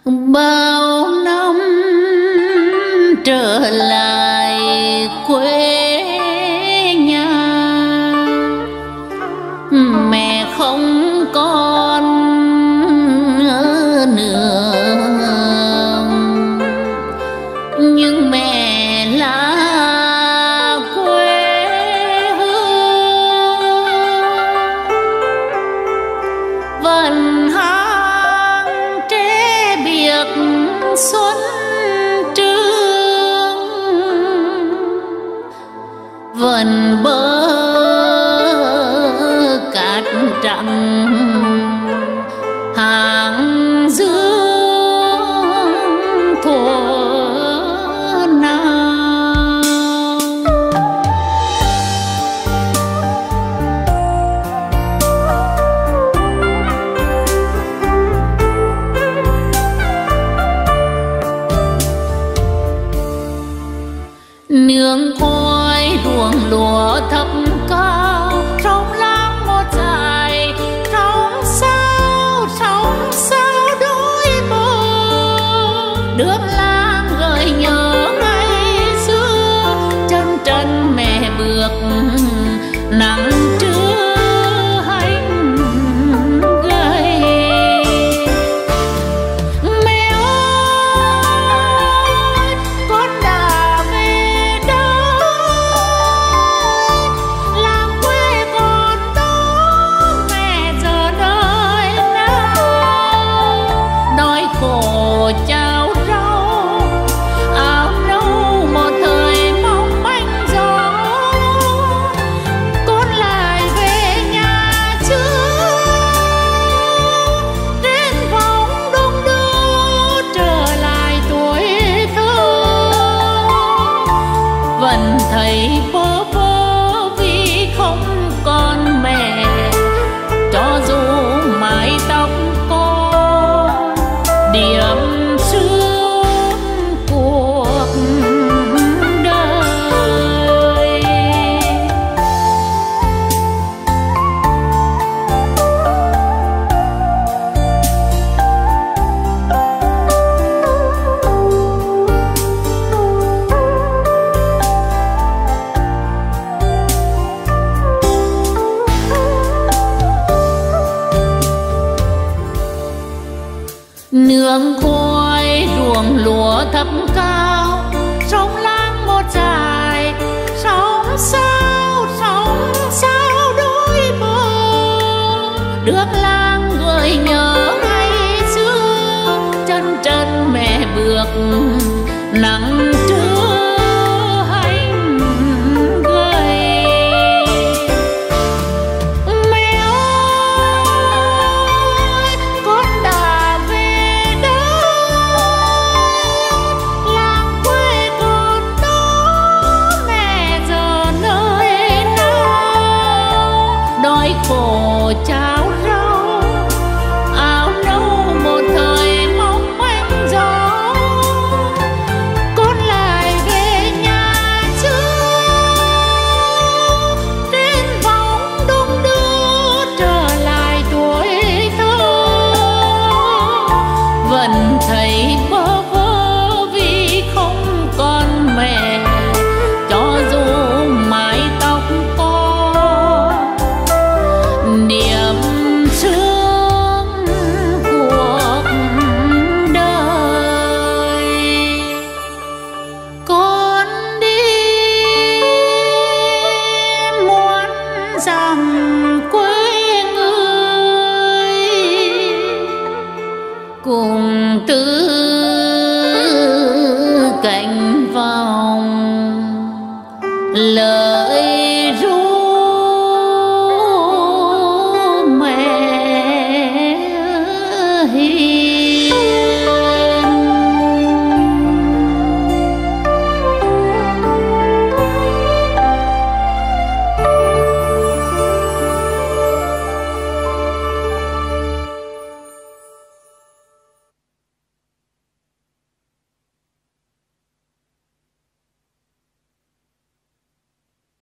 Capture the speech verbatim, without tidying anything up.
bao năm trở lại quê nhà, mẹ không còn nữa, nhưng mẹ là quê hương vẫn hàng tre biệt xuân trương, vẫn bờ cát trắng hàng dương thuở nào. Nương khói ruộng lúa thấp cao, trong làng một dài trong sao trong sao đôi bờ, đường làng gợi nhớ ngày xưa, chân trần mẹ bước nắng trưa hành gầy. Mẹ ơi con đã về đâu, làng quê con đó mẹ giờ nơi nào, đói khổ cháo rau áo nâu một thời mong manh gió, con lại về nhà chưa đến vòng đông đưa trở lại tuổi thơ, vẫn thấy bơ vơ vì không còn mẹ, cho dù mái tóc con điểm sương cuộc đời. Nương khói ruộng lúa thấp cao, sông láng một dài sóng sao sóng sao đôi bờ, đường làng gợi nhớ ngày xưa, chân trần mẹ bước nắng trưa hành gầy. Mẹ ơi con đã về đâu, làng quê con đó mẹ giờ nơi nào, đói khổ cháo rau áo nâu một thời mong manh gió, con lại về nhà chưa đến vòng đông đưa trở lại tuổi thơ, vẫn thấy bơ vơ vì không còn mẹ, cho dù mái tóc con điểm sương cuộc đời. Con đi muốn rằng quê người cùng từ